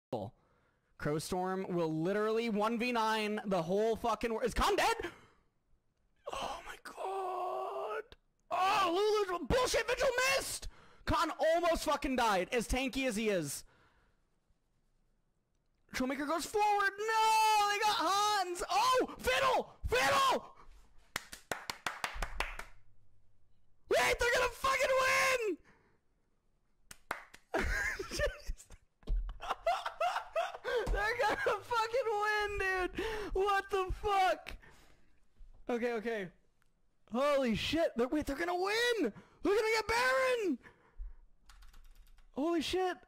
Crowstorm will literally 1v9 the whole fucking world. Is Khan dead? Oh my god. Oh, Lulu's bullshit vigil missed! Khan almost fucking died, as tanky as he is. Trollmaker goes forward. No, they got Hans. Oh, Fiddle! Fiddle! Wait, they're gonna fucking win! They're gonna fucking win, dude! What the fuck? Okay, okay. Holy shit! Wait, they're gonna win! They're gonna get Baron! Holy shit!